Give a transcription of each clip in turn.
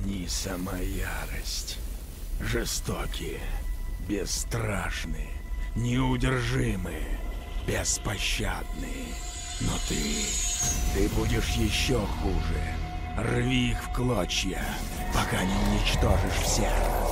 Они сама ярость. Жестокие, бесстрашные, неудержимые, беспощадные. Но ты будешь еще хуже. Рви их в клочья, пока не уничтожишь всех.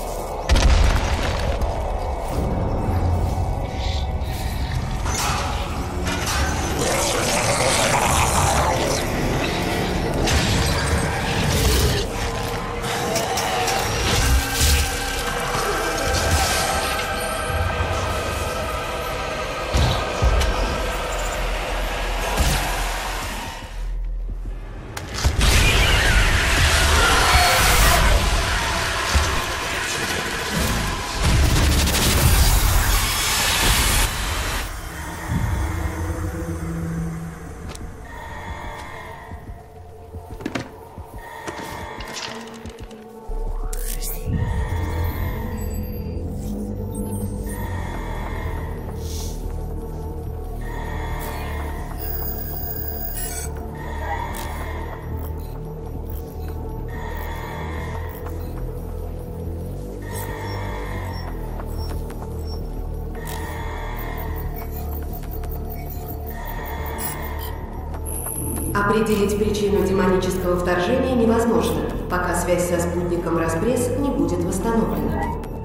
Определить причину демонического вторжения невозможно, пока связь со спутником Распресс не будет восстановлена.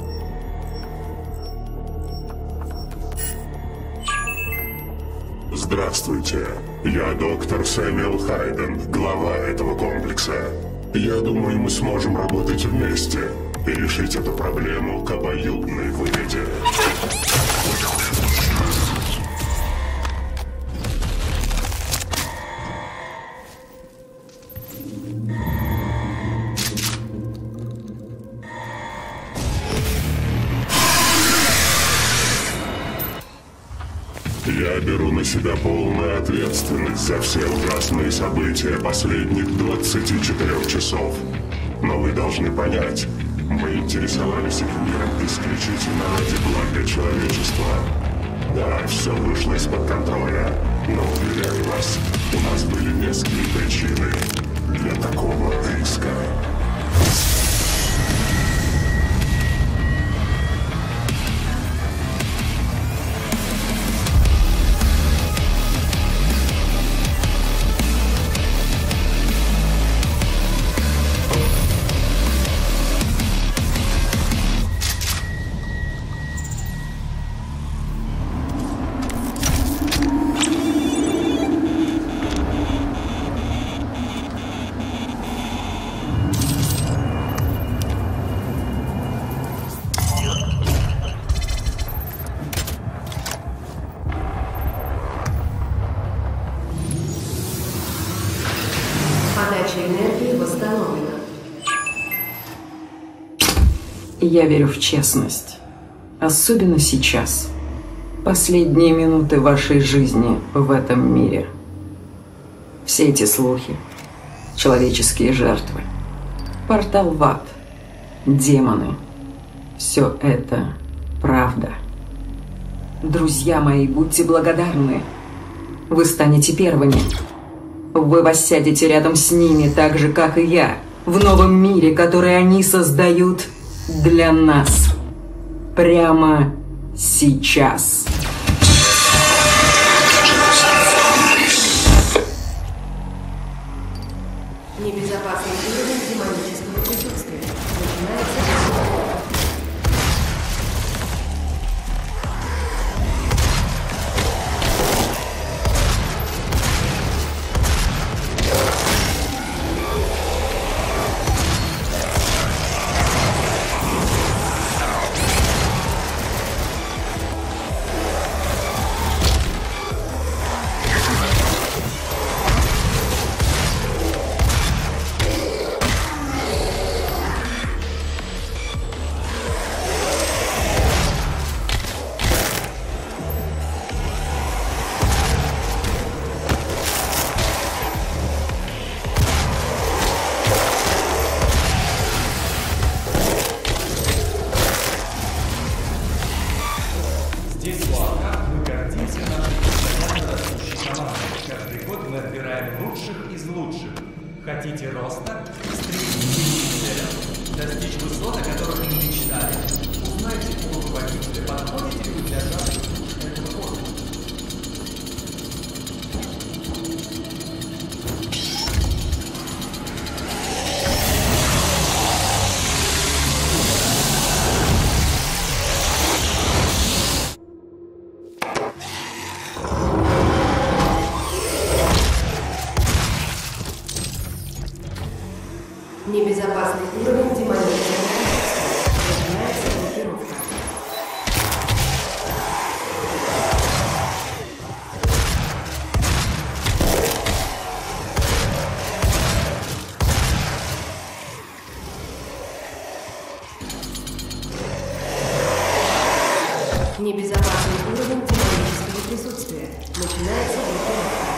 Здравствуйте, я доктор Сэмюэл Хайден, глава этого комплекса. Я думаю, мы сможем работать вместе и решить эту проблему к обоюдной выгоде. Я беру на себя полную ответственность за все ужасные события последних 24 часов. Но вы должны понять, мы интересовались их миром исключительно ради блага человечества. Да, все вышло из-под контроля, но, уверяю вас, у нас были веские причины для такого риска. Подача энергии восстановлена. Я верю в честность. Особенно сейчас. Последние минуты вашей жизни в этом мире. Все эти слухи, человеческие жертвы, портал в ад, демоны. Все это правда. Друзья мои, будьте благодарны. Вы станете первыми. Вы воссядете рядом с ними, так же, как и я, в новом мире, который они создают для нас. Прямо сейчас. Небезопасный уровень демонического присутствия. Начинается. Достичь высот, о которых вы мечтали. Узнайте у руководителя, подходите ли вы для жажды этого космоса. Небезопасный уровень демонического присутствия. Начинается блокировка. Небезопасный уровень демонического присутствия. Начинается блокировка.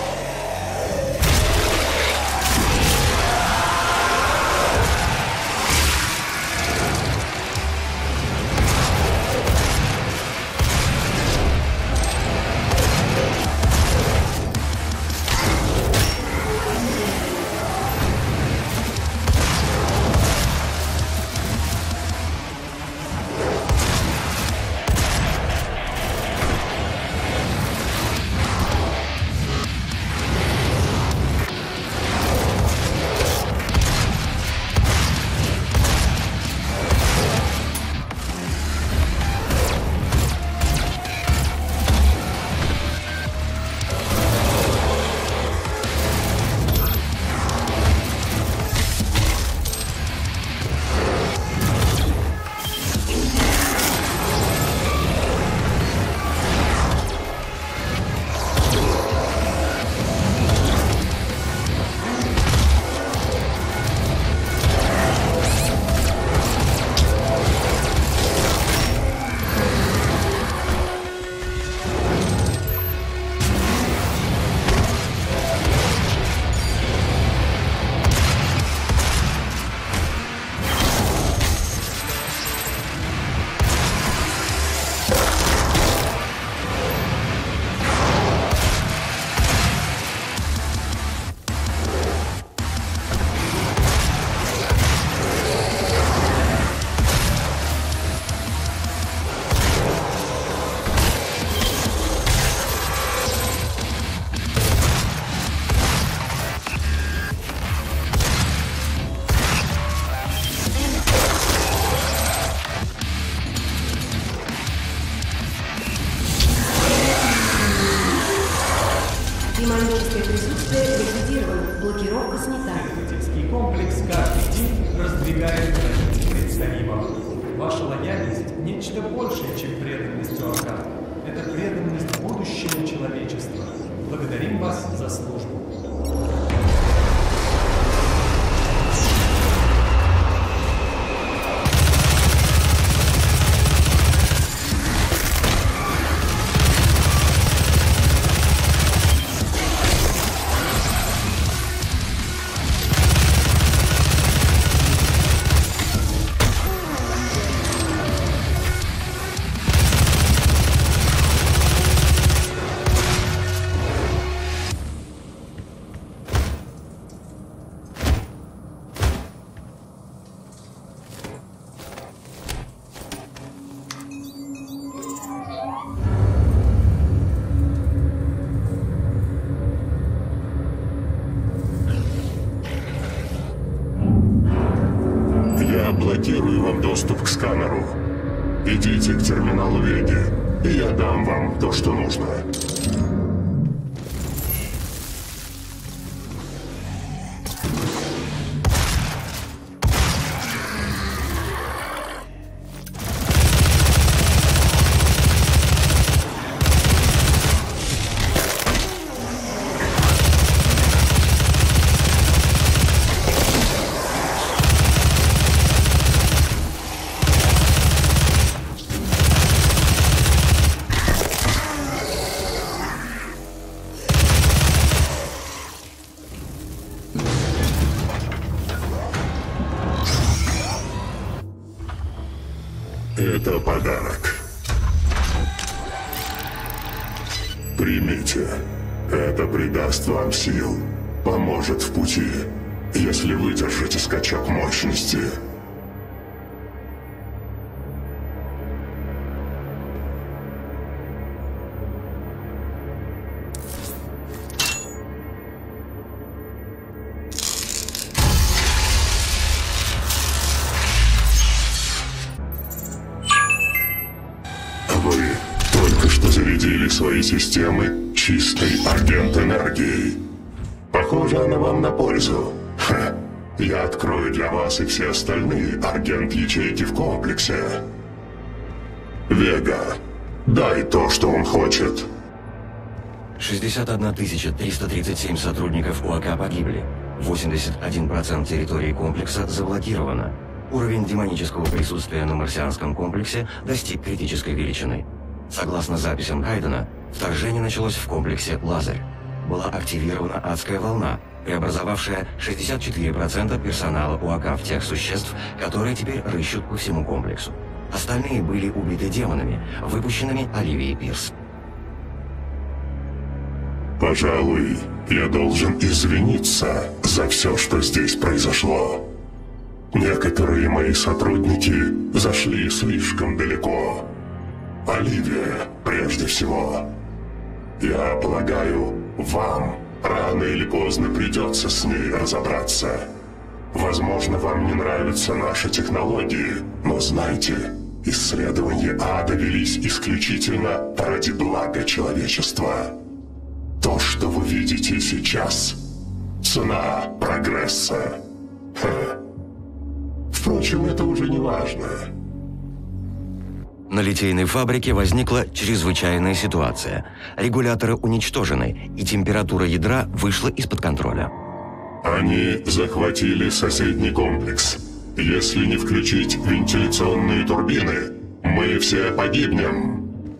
Демоническое присутствие ликвидировано. Блокировка снята. Исследовательский комплекс каждый день раздвигает границы представимого. Ваша лояльность – нечто большее, чем преданность Оркан. Это преданность будущему человечества. Благодарим вас за службу. Блокирую вам доступ к сканеру. Идите к терминалу Веги, и я дам вам то, что нужно. Это подарок. Примите. Это придаст вам сил, поможет в пути, если выдержите скачок мощности. свои системы чистой агент-энергией. Похоже, она вам на пользу. Ха. Я открою для вас и все остальные агент-ячейки в комплексе. Вега, дай то, что он хочет. 61 337 сотрудников УАК погибли. 81% территории комплекса заблокировано. Уровень демонического присутствия на марсианском комплексе достиг критической величины. Согласно записям Хайдена, вторжение началось в комплексе «Лазарь». Была активирована адская волна, преобразовавшая 64% персонала УАК в тех существ, которые теперь рыщут по всему комплексу. Остальные были убиты демонами, выпущенными Оливией Пирс. Пожалуй, я должен извиниться за все, что здесь произошло. Некоторые мои сотрудники зашли слишком далеко. Оливия, прежде всего. Я полагаю, вам рано или поздно придется с ней разобраться. Возможно, вам не нравятся наши технологии, но знайте, исследования ада велись исключительно ради блага человечества. То, что вы видите сейчас, цена прогресса. Ха. Впрочем, это уже не важно. На литейной фабрике возникла чрезвычайная ситуация. Регуляторы уничтожены, и температура ядра вышла из-под контроля. Они захватили соседний комплекс. Если не включить вентиляционные турбины, мы все погибнем.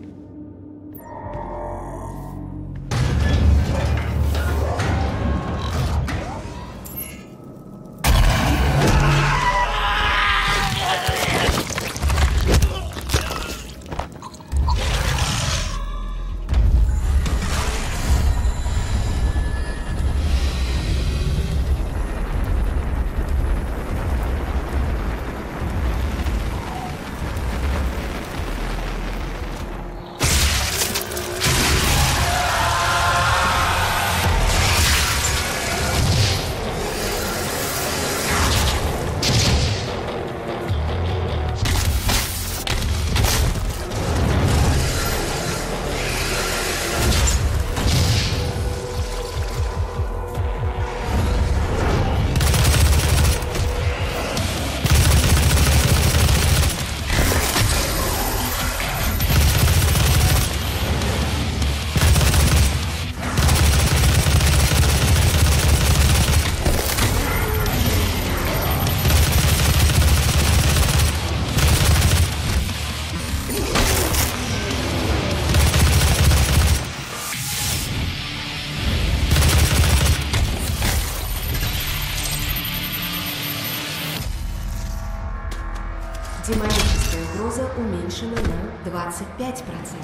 Демоническая угроза уменьшена на 25%.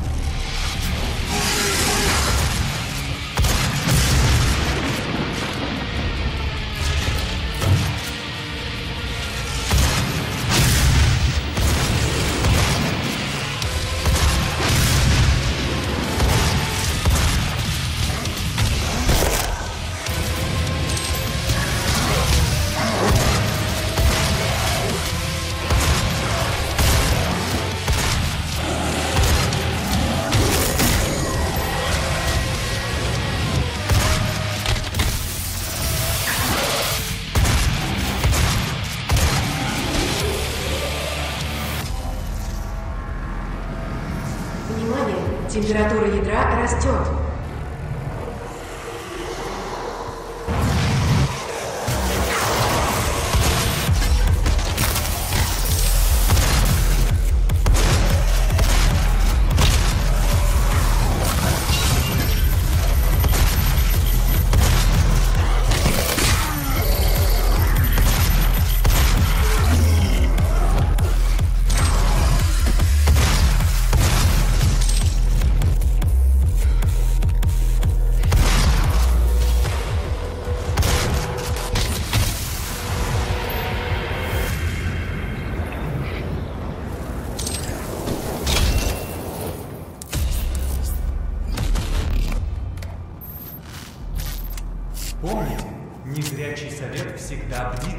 Температура ядра растет. Помните, незрячий совет всегда бдит.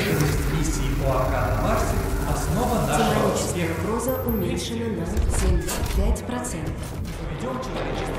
преданность миссии ОАК на Марсе – основа нашего успеха. Демоническая угроза уменьшена на 75%. Ведем человечество.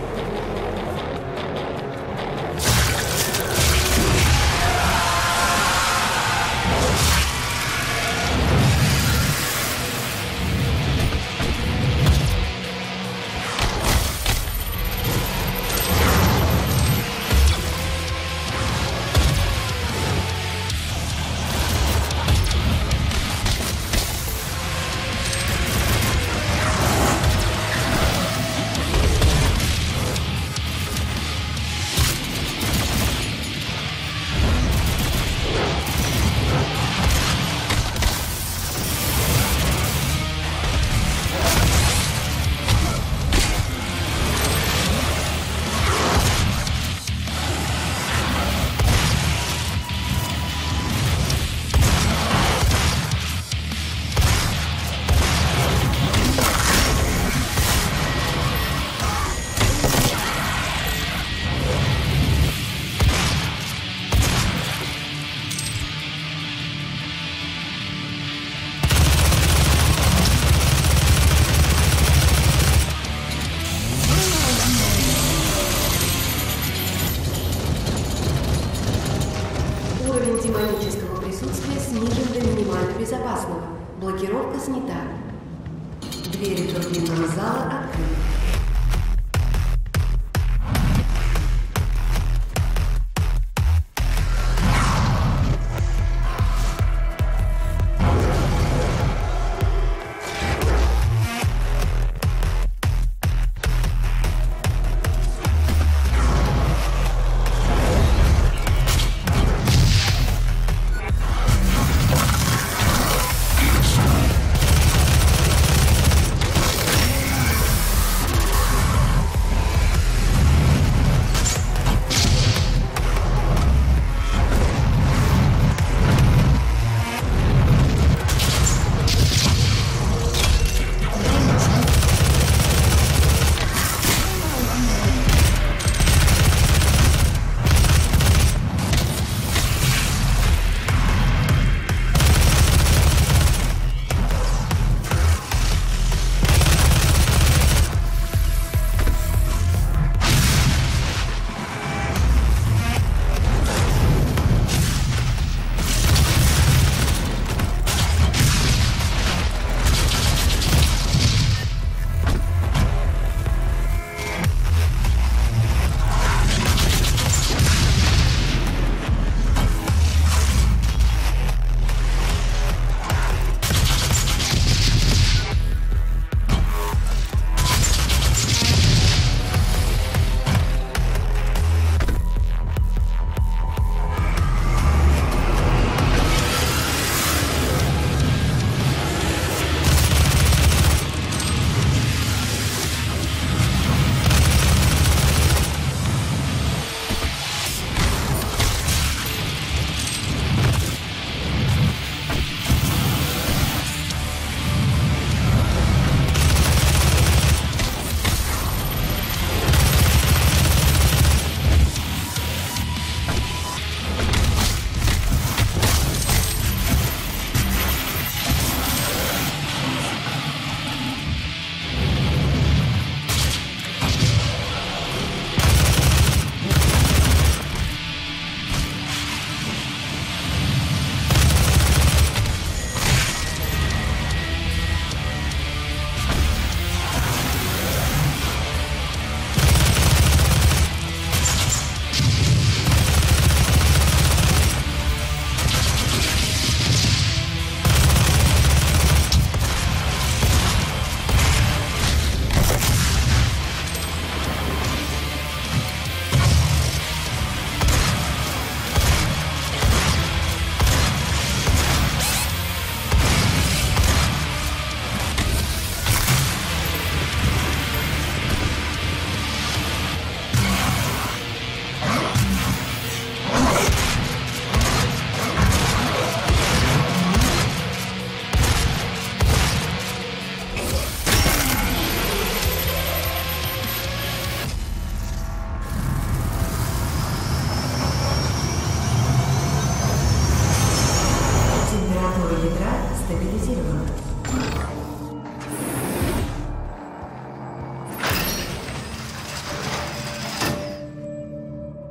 Уровень демонического присутствия снижен до минимально безопасного. Блокировка снята. Двери турбинного зала открыты.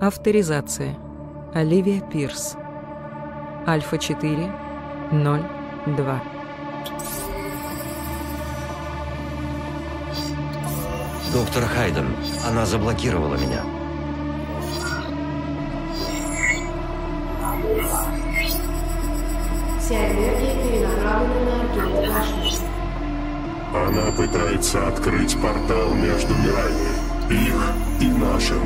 Авторизация. Оливия Пирс. Альфа-4, 02. Доктор Хайден, она заблокировала меня. Вся энергия перенаправлена на агент башни. Она пытается открыть портал между мирами, их и нашим.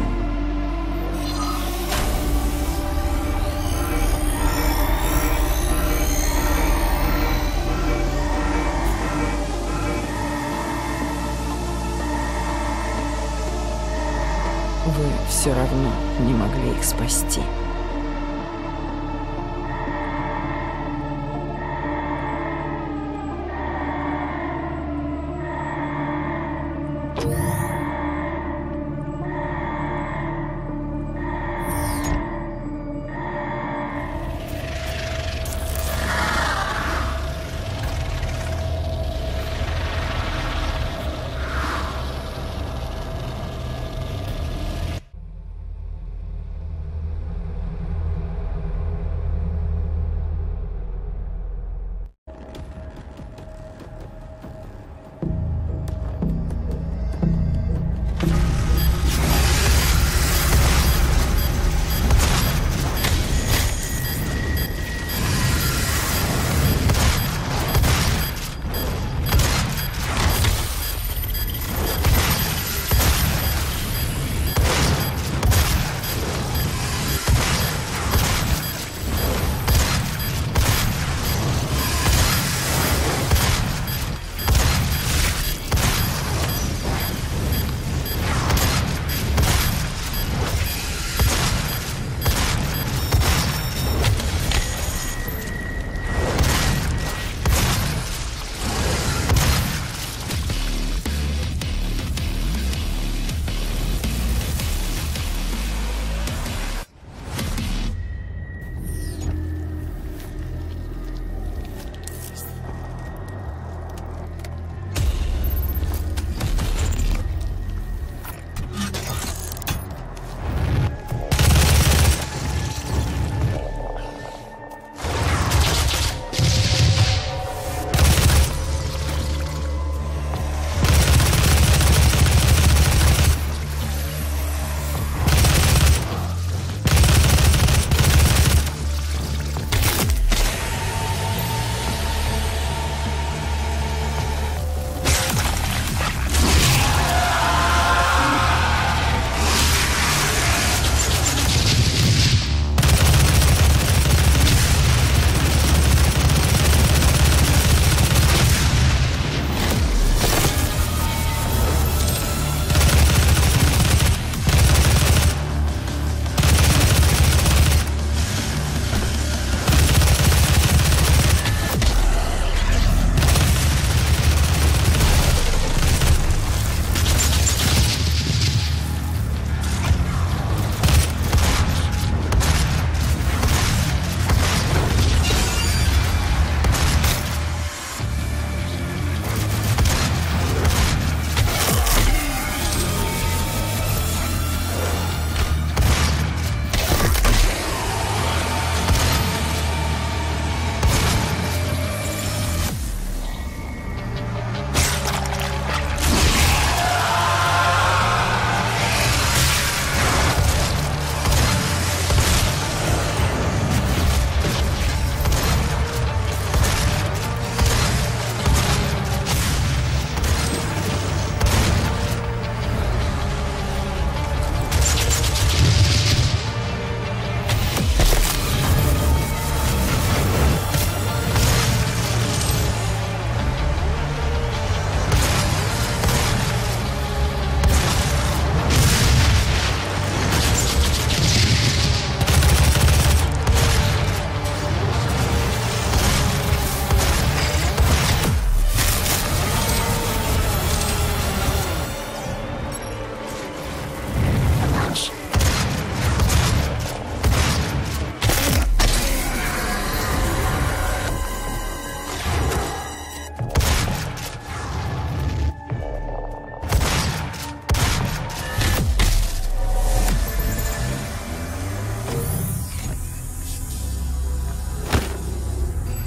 Вы все равно не могли их спасти.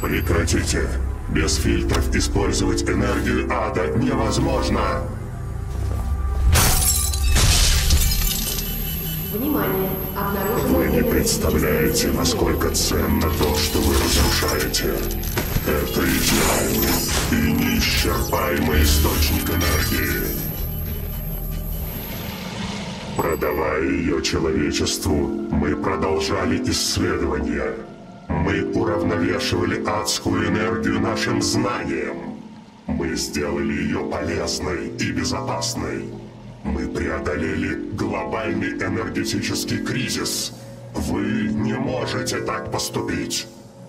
Прекратите. Без фильтров использовать энергию ада невозможно. Внимание! Обнаружено... Вы не представляете, насколько ценно то, что вы разрушаете. Это идеальный и неисчерпаемый источник энергии. Продавая ее человечеству, мы продолжали исследования. Мы уравновешивали адскую энергию нашим знанием. Мы сделали ее полезной и безопасной. Мы преодолели глобальный энергетический кризис. Вы не можете так поступить.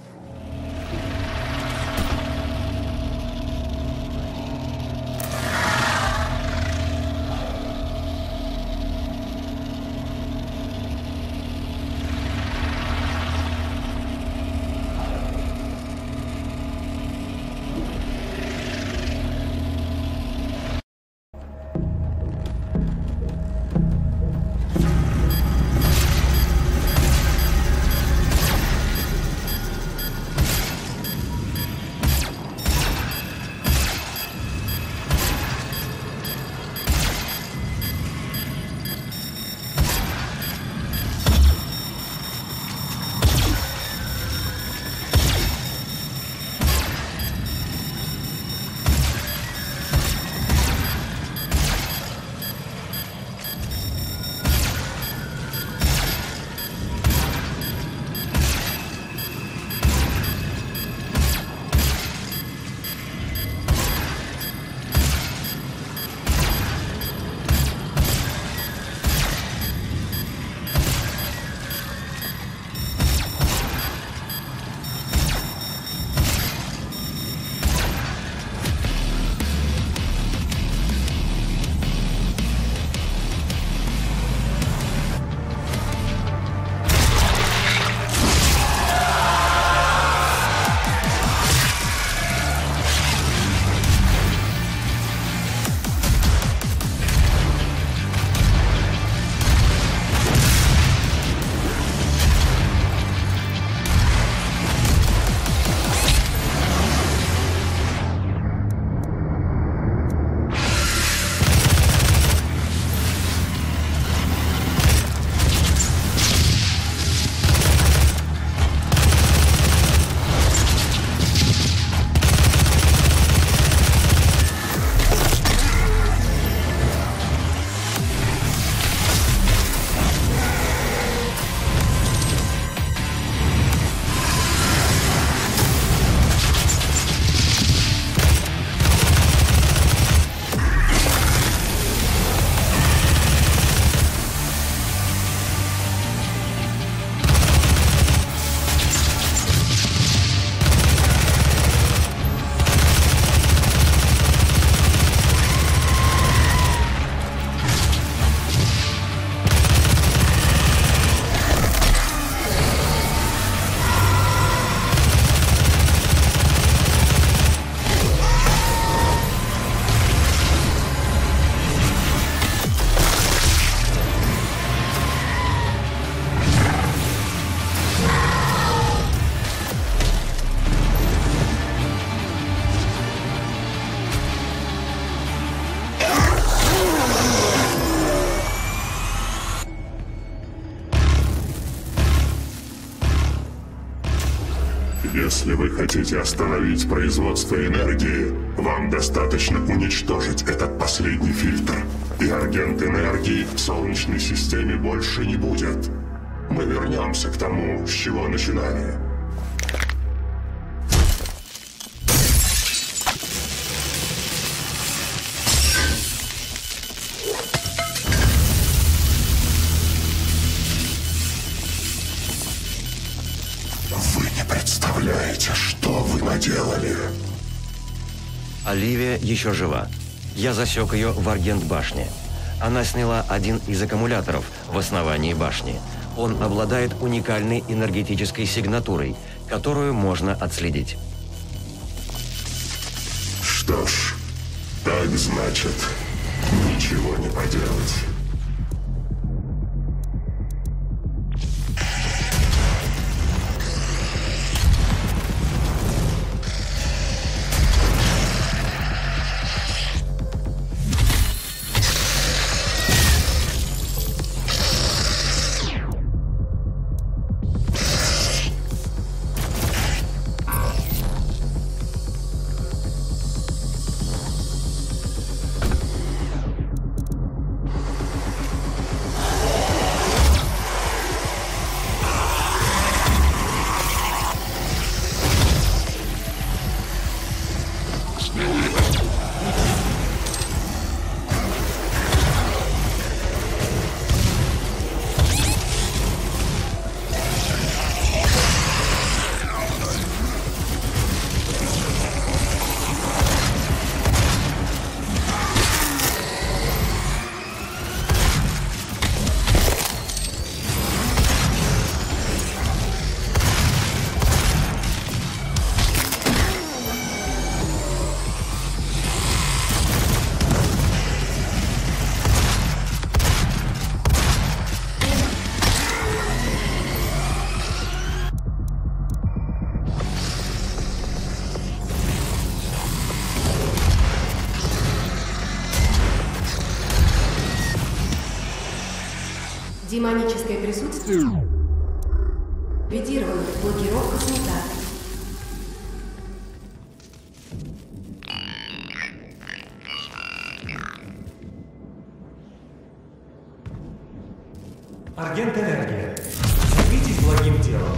Если вы хотите остановить производство энергии, вам достаточно уничтожить этот последний фильтр, и агент энергии в Солнечной системе больше не будет. Мы вернемся к тому, с чего начинали. Представляете, что вы наделали? Оливия еще жива. Я засек ее в Аргент-башне. Она сняла один из аккумуляторов в основании башни. Он обладает уникальной энергетической сигнатурой, которую можно отследить. Что ж, так значит, ничего не поделать. Демоническое присутствие ликвидировано. Блокировка снята. Агент Энергия, займитесь благим делом.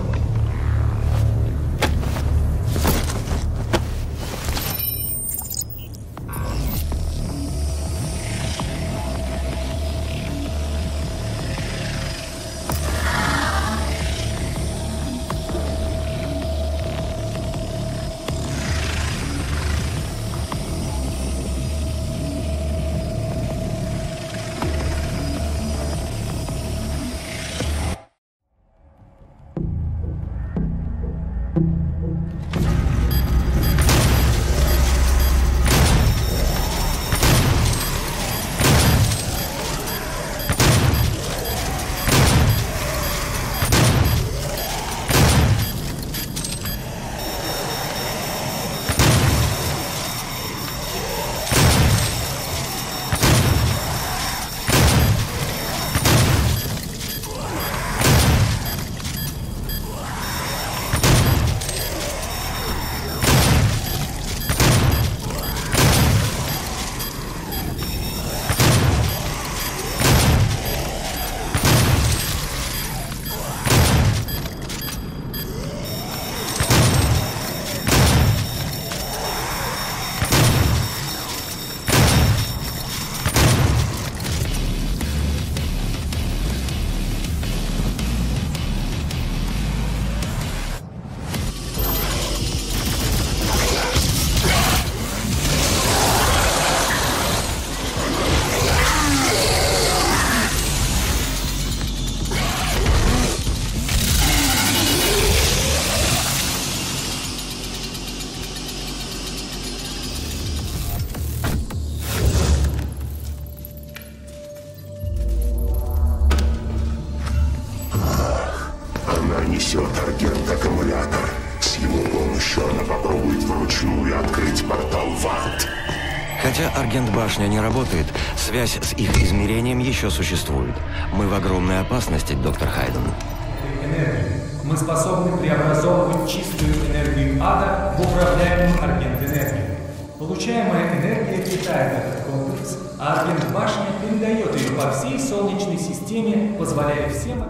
Агент-аккумулятор. С его помощью она попробует вручную открыть портал в ад. Хотя Аргент-башня не работает, связь с их измерением еще существует. Мы в огромной опасности, доктор Хайден. Энергию. Мы способны преобразовывать чистую энергию ада в управляемую Аргент-энергию. Получаемая энергия питает этот комплекс, а Аргент-башня передает ее по всей Солнечной системе, позволяя всем...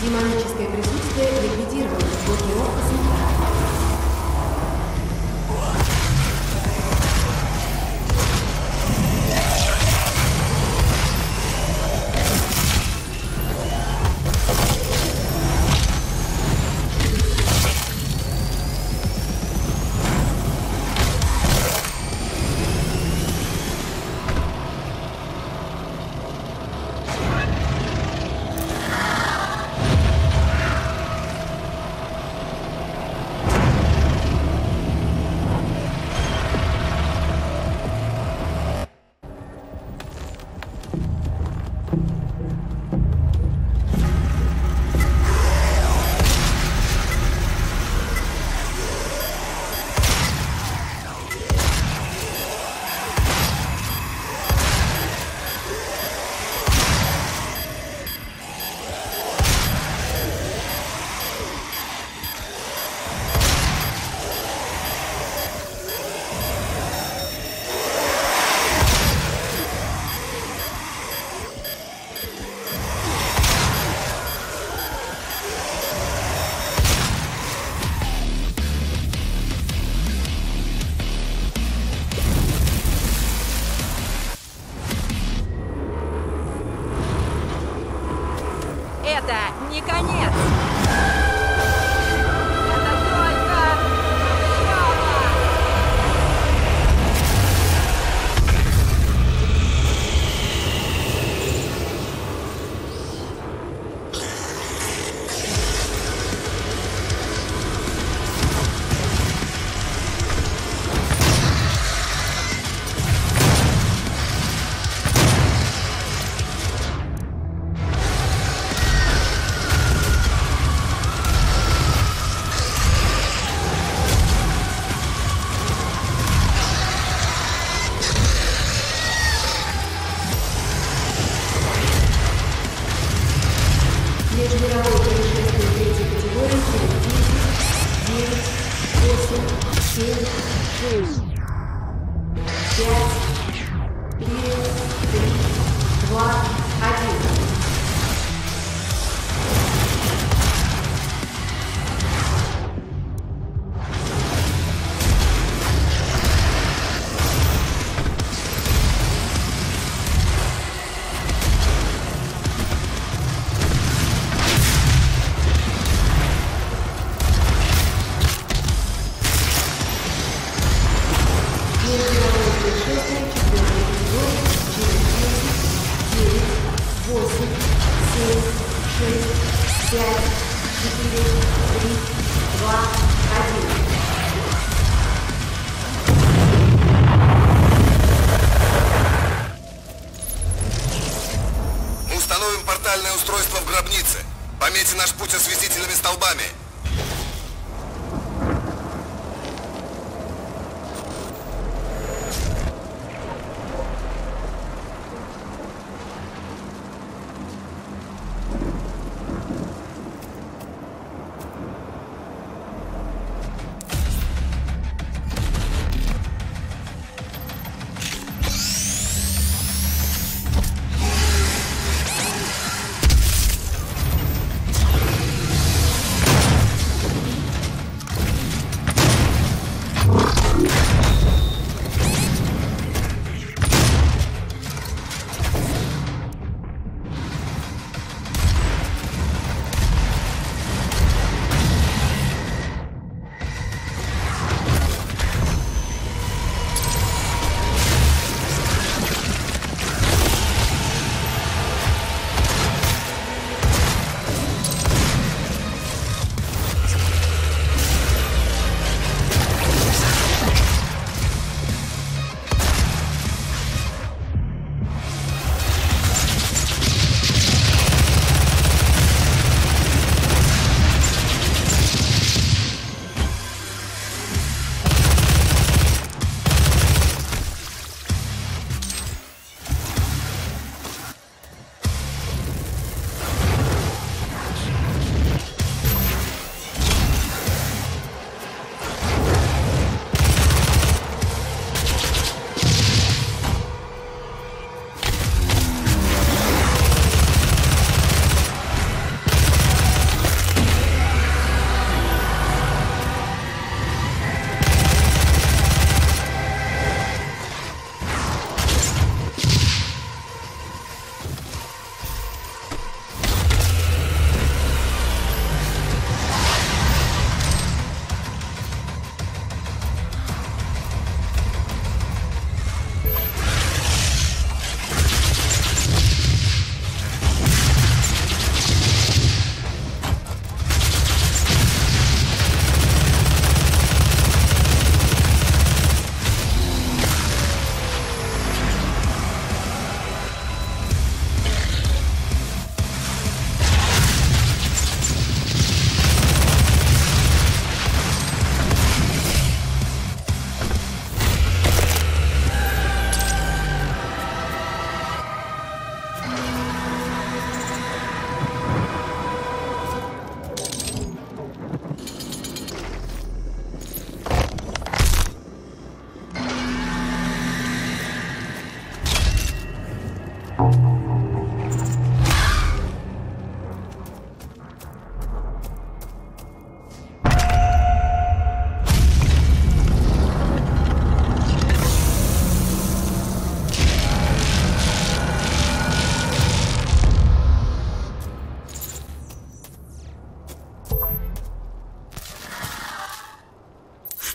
Демоническое присутствие ликвидировано. Блокировка снята. Это не конец! Это только начало! Межмировое происшествие третьей категории через 10, 9, 8, 7, 6, 5, 4, 3, 2, 1. Межмировое происшествие четвертой категории через 10, 9, 8, 7, 6, 5, 4, 3, 2, 1. Мы установим портальное устройство в гробнице. Пометьте наш путь осветительными столбами.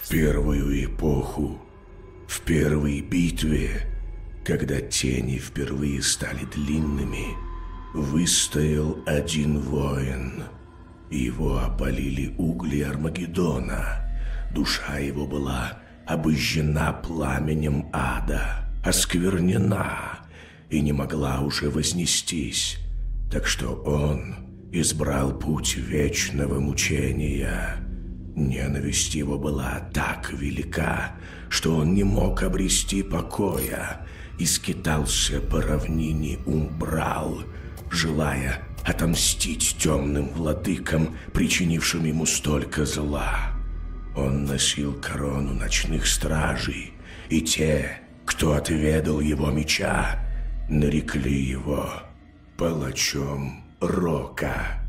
В первую эпоху, в первой битве, когда тени впервые стали длинными, выстоял один воин. Его опалили угли Армагеддона. Душа его была обожжена пламенем ада, осквернена и не могла уже вознестись. Так что он избрал путь вечного мучения. Ненависть его была так велика, что он не мог обрести покоя и скитался по равнине Умбрал, желая отомстить темным владыкам, причинившим ему столько зла. Он носил корону ночных стражей, и те, кто отведал его меча, нарекли его палачом Рока.